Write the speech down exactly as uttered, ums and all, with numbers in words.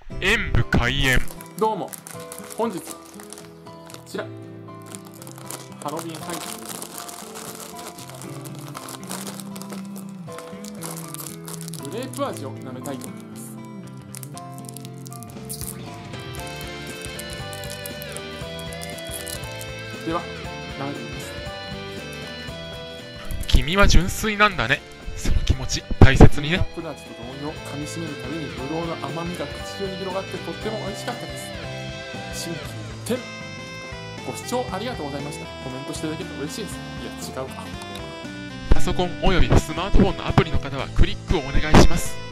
演武開演。 どうも、本日はこちらハロウィンハイジグレープ味を舐めたいと思います。では舐めてみます。 君は純粋なんだね。その気持ち大切にね。 プラチと同様、噛みしめるたびにブドウの甘みが口中に広がってとっても美味しかったです。心機一転。ご視聴ありがとうございました。コメントしていただけると嬉しいです。いや違うか。 パソコンおよびスマートフォンのアプリの方はクリックをお願いします。